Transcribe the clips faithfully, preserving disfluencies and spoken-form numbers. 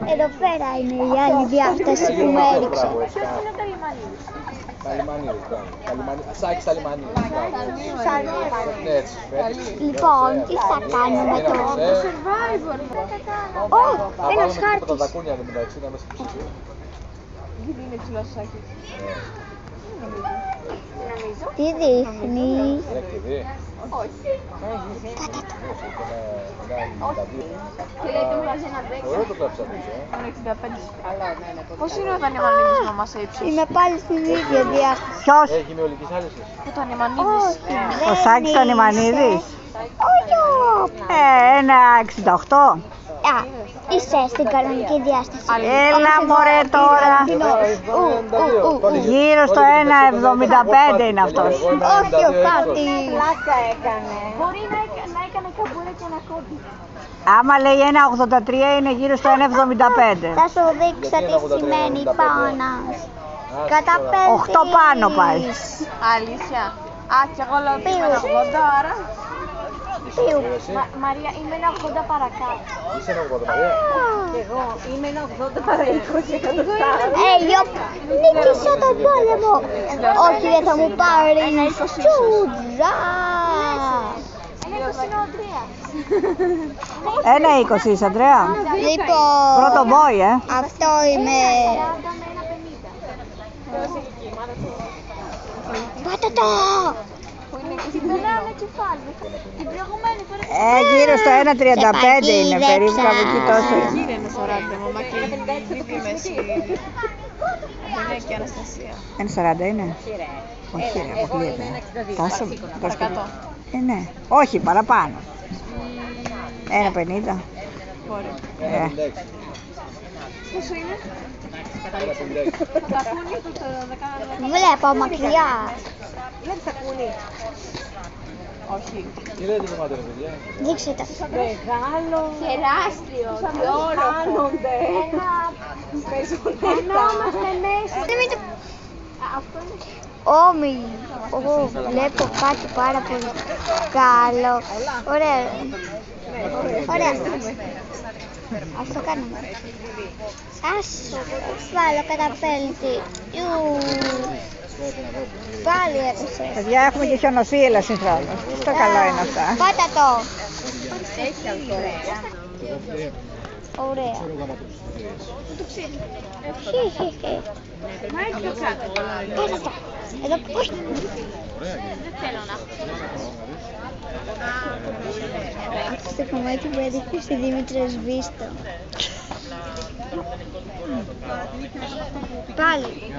Εδώ πέρα είναι η άλλη διάσταση που μου έριξε. Σάκης Σαλιμανίδης. Λοιπόν, τι θα κάνουμε τώρα? Ω, ένας χάρτης. Τι δείχνει? Όχι. Πάτα το. Και λέει το βγάζει να παίξει. Ωραίο το κλάψατε. εξήντα πέντε. Πώς είναι ο Τανιμανίδης μαμά σε ύψος? Είμαι πάλι στην ίδια διάσταση. Ποιος? Έχει μειολικής άλυσης. Ο Τανιμανίδης. Ο Σάκης Τανιμανίδης. Όχι. Ε, ένα εξήντα οκτώ. Α, είσαι στην κανονική διάσταση. Έλα μωρέ τώρα. Γύρω στο ένα εβδομήντα πέντε είναι αυτός. Όχι ο χάρτης. Πλάκα έκανε. Μπορεί να έκανε καμπούρα και ένα κόμπι. Άμα λέει ένα ογδόντα τρία είναι γύρω στο ένα εβδομήντα πέντε. Θα σου δείξω τι σημαίνει πάνας. Καταπέμπτης. Οχτώ πάνω πάει. Αλήθεια. Α, κι εγώ λέω ότι είμαι ένα ογδόντα, άρα. Μα- Μαρία, είμαι ένα ογδόντα παρακάτω. Είσαι ένα ογδόντα, Μαρία. Κι εγώ είμαι ένα ογδόντα παρά είκοσι εκατοστά. Ε, yo, νίκησα τον πόλεμο. Όχι, δεν θα μου πάρει τσούτζα. Ένα είκοσι είναι ο Αντρέας. Ένα είκοσι είσαι, Αντρέα. Λοιπόν, Πρώτο μπόι, ε. αυτό είμαι. σαράντα με ένα πενήντα. Πάτα το. Που είναι και περνάμε κεφάλι. Την προηγούμενη φορά. Ε, γύρω στο ένα τριάντα πέντε είναι περίπου κάπου εκεί τόσο. Είναι ένα σαράντα, μαμά, και η δίπλη μέση. Δεν είναι και Αναστασία. Ένα σαράντα είναι. Όχι, ρε, αποκλείεται. Τόσο, τόσο. Ε, ναι. Όχι, παραπάνω. Ένα πενήντα. Μπορεί. Ε. Πόσο είναι? Θα τα πούνε το δεκαέξι. Βλέπω μακριά. Δεν θα πούνε. Όχι. Τι λέτε το μάτι, ρε παιδιά. Δείξτε τα. Μεγάλο. Τεράστιο. Χάνονται. Ένα. Ένα είμαστε μέσα. Αυτό είναι. Όμοι, εγώ βλέπω κάτι πάρα πολύ καλό. Ωραία. Ωραία. Ας το κάνουμε. Ας βάλω καταπέλτη. Ιου. Πάλι έπεσε. Παιδιά, έχουμε και χιονοθύελα συγχρόνως. Το καλό είναι αυτά. Πάτα το. Ωραία. Χι, χι, χι. Πάτα το. Εδώ, όχι. Δεν θέλω να. Αυτό το κομμάτι που έδειχνε στη Δήμητρα Σβήστο. Πάλι.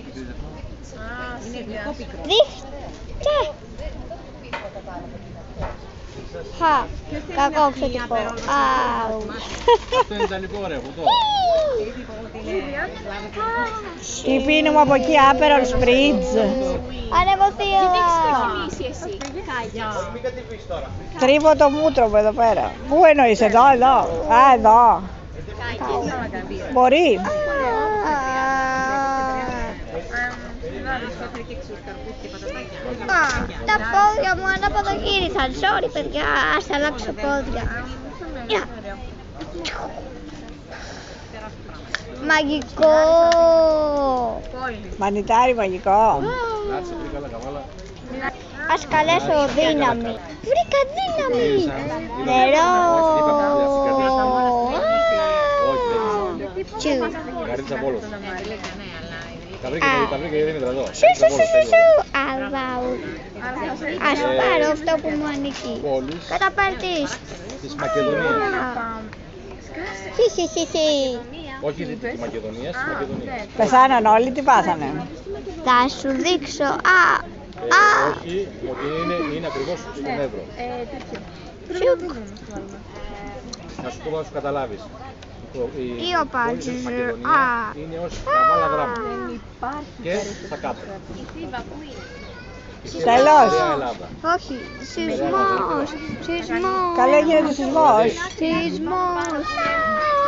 Δείχτε. Χα, κακό ξωτικό. Αου. Αυτό είναι ιταλικό, ρε, αυτό. Τι πίνουμε από εκεί, Aperol Spritz. Ανεμοθεία. Τρίβω το μούτρο μου εδώ πέρα. Πού εννοείς, εδώ, εδώ. Α, εδώ. Μπορεί. Α, τα πόδια μου ανάποδα γύρισαν. Sorry, παιδιά, ας αλλάξω πόδια. Γεια. Μαγικό. Μανιτάρι μαγικό. Κάτσε, βρήκα άλλα καβάλα. Ας καλέσω δύναμη. Βρήκα δύναμη. Νερό. Τσου. Καρίτσα Πόλος. Τα βρήκα, τα βρήκα η Δήμητρα εδώ. Σου σου σου σου σου. Αλβάου. Ας πάρω αυτό που μου ανήκει. Πόλης Καταπάρτης. της Μακεδονίας. Χι χι χι χι. Όχι της Μακεδονίας, της Μακεδονίας. Πεθάναν όλοι, τι πάθανε. Θα σου δείξω. Α. Ε, Α. όχι, ότι είναι, είναι ακριβώς στον Εύρο. Σιουκ. Να σου πω να σου καταλάβεις. Η Ή ο πόλη της Πάντζης. Μακεδονία Α. είναι ως καβάλα δράμου. Και στα κάτω. Τέλος. Ωραία Ελλάδα. Όχι. Σεισμός. Σεισμός. Καλό γίνεται ο σεισμός. Σεισμός.